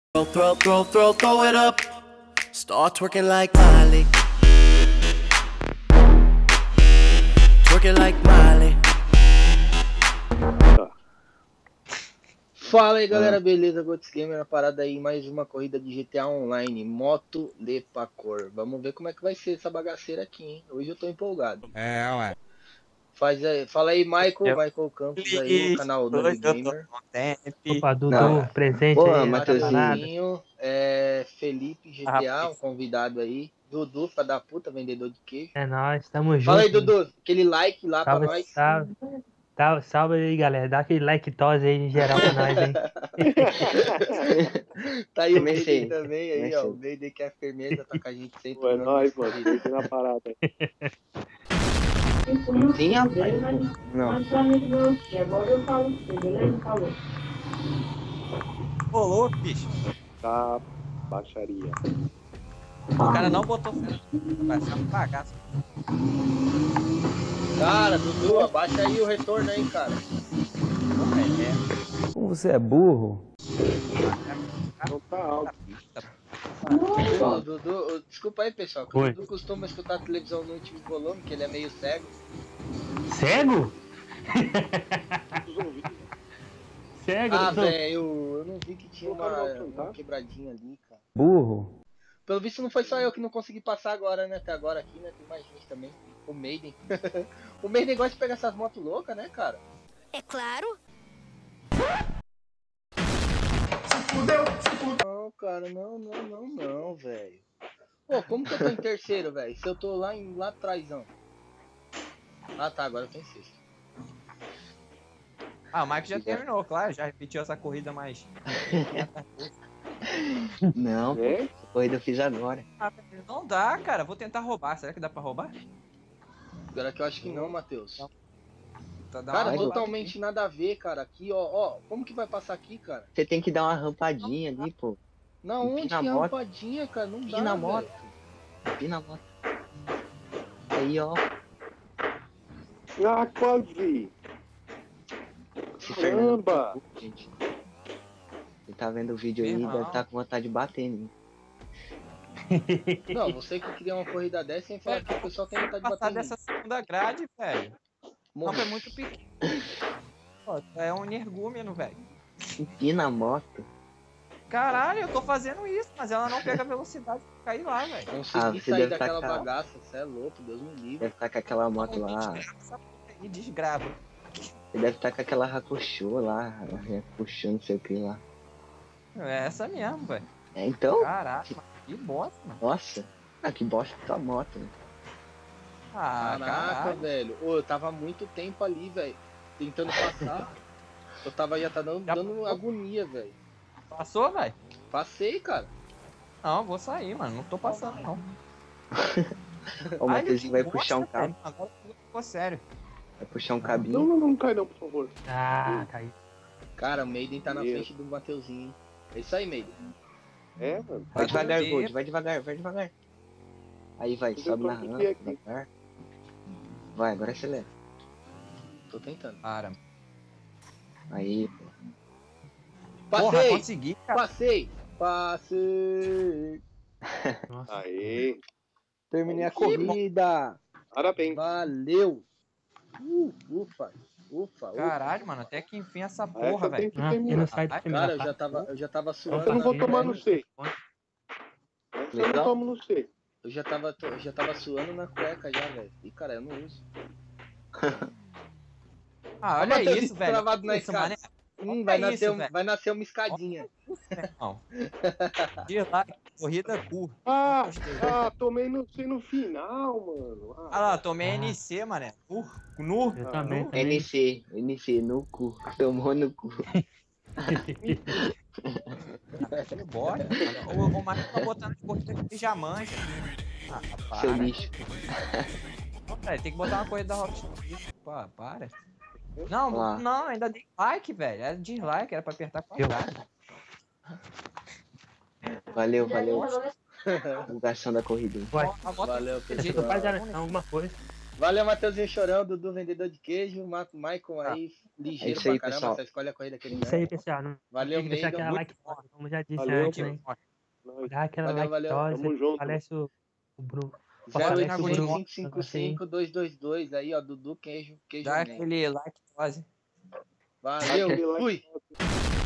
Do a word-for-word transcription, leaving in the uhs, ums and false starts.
Throw, throw, throw, throw, throw it up. Start twerking like Miley. Twerking like Miley. Fala aí galera, beleza? Gods Gamer na parada aí, mais uma corrida de G T A Online, Moto Lepacor. Vamos ver como é que vai ser essa bagaceira aqui, hein? Hoje eu tô empolgado. É, ué. Faz aí, fala aí, Michael, Eu... Michael Campos aí, o canal Nome Gamer. Opa, Dudu, Não. presente Porra, aí, Mateuzinho, é, Felipe G T A, Ah, um convidado aí. Dudu, filho da puta, vendedor de queijo. É nóis, tamo junto. Fala aí, Dudu, aquele like lá salve, pra nós. Salve, salve, salve aí, galera. Dá aquele like tose aí em geral pra nós, hein? Tá aí o Mayday também, aí, ó. O Mayday que é firmeza, tá com a gente sempre. É nóis, mano. Deixa na parada aí. Sim, rapaz. Não. Agora eu falo com você, beleza? Falou. Ô, louco, bicho. Tá, baixaria. O cara não botou fé. Vai ser um bagaço. Cara, Dudu, abaixa aí o retorno aí, cara. É, Como você é burro? Não tá alto. Ô, Dudu, desculpa aí, pessoal. que O Oi. Dudu costuma escutar a televisão no último volume, que ele é meio cego. Cego? Cego? Ah, Dudu? velho, eu, eu não vi que tinha uma, uma quebradinha ali, cara. Burro? Pelo visto não foi só eu que não consegui passar agora, né? Até agora aqui, né? Tem mais gente também. O Maiden. O Maiden gosta de pegar essas motos loucas, né, cara? É claro. Não, cara, não, não, não, não, velho. Pô, como que eu tô em terceiro, velho? Se eu tô lá, em, lá atrásão. Ah, tá, agora eu tô em sexto. Ah, o Mike já terminou, claro. Já repetiu essa corrida mais. Não, É? pô, a corrida eu fiz agora. Ah, não dá, cara. Vou tentar roubar. Será que dá pra roubar? Agora que eu acho que não, Matheus. Tá, dá Cara, uma roubada totalmente nada a ver, cara. Aqui, ó, ó. Como que vai passar aqui, cara? Você tem que dar uma rampadinha ali, pô. Na onde Empina a que é moto. rampadinha, cara? Não dá, Empina a velho. moto. Empina a moto. Aí, ó. Ah, quase. Esse Caramba. Fernando, gente. Ele tá vendo o vídeo aí, Irmão. deve estar com vontade de bater em mim. Não, você que queria uma corrida dessa, sem falar que o pessoal tem vontade de passar bater em dessa segunda grade, velho. Não, Morre. é muito pequeno. Pô, é um energúmeno, velho. Empina a moto. Caralho, eu tô fazendo isso, mas ela não pega velocidade pra cair lá, velho. Consegui Ah, você sair deve tá daquela com a- bagaça, você é louco, Deus me livre. Deve estar com aquela moto lá. E desgrava. Ele deve estar com aquela Hakusho lá. Hakusho, não sei o que lá. É essa mesmo, velho. É, então? Caraca, que bosta, mano. Nossa. Ah, que bosta tua moto, né? Ah, Caraca, caralho. velho. Ô, eu tava há muito tempo ali, velho. Tentando passar. Eu tava já tá dando, Já dando passou? agonia, velho. Passou, velho? Passei, cara. Não, vou sair, mano. Não tô passando, não. Ó, o Ai, Matheusinho vai que puxar um bosta, cabo. velho. Agora ficou sério. Vai puxar um Não, cabinho. não, não cai não, por favor. Ah, caiu. Cara, o Maiden tá na Meu. frente do Mateuzinho, hein? É isso aí, Maiden. É, mano. Vai devagar, Deus. Gold. Vai devagar, vai devagar. Aí vai, Eu sobe tô na aqui, rampa, aqui. devagar. Vai, agora acelera. Tô tentando. Para. Aí, pô. Porra, Passei! consegui, cara. Passei! Passei! Nossa. Aê. Terminei a Que corrida! Parabéns. Valeu! Uh, ufa! Ufa! ufa. Caralho, mano. Até que enfim essa Essa porra, tem velho. que Ah, eu terminar. não saio do Cara, primeiro. Cara, eu já tava, eu já tava suando. Eu não vou na tomar cueca. no C. Essa eu não Legal. tomo no C. Eu já tava, eu já tava suando na cueca já, velho. E cara, eu não uso. Ah, olha Matheus, isso, velho. travado na Isso, escada. mané. Hum, Olha vai, isso, nascer um- velho. vai nascer uma escadinha. Não. Dislike, corrida curta. Ah, Gostei. ah, tomei no C no final, mano. Ah, Ah lá, tomei N C, mané. Nu, nu. Eu também, também. N C, N C no cu. Tomou no cu. Que bosta, mano. O, o Marcos tá botando de corrida de jamanja. Ah, Seu para. lixo. Cara, tem que botar uma corrida da Rockstar. Pô, para. Não, Lá. não, ainda dei like, velho. Era dislike, era pra apertar quadrado. Valeu, valeu. Divulgação da corrida. Vai. A moto Valeu, de pessoal. jeito Faz direção, alguma coisa. Valeu, Matheusinho Chorão, Dudu, vendedor de queijo, Ma- Maicon aí, É ligeiro isso aí, pra caramba, pessoal. só escolhe a corrida que ele Isso aí, ganha. pessoal. Não Valeu, tem que deixar Meigão. aquela Muito lactose, como já disse Valeu, antes, né? Nós. Dá aquela Valeu, valeu. lactose, Tamo junto. parece o, o Bruno. zero Fortalece oito o seis Bruno. cinco cinco cinco dois dois dois aí, ó, Dudu, queijo, queijo Dá man. aquele lactose. Valeu, Aquele like fui. top.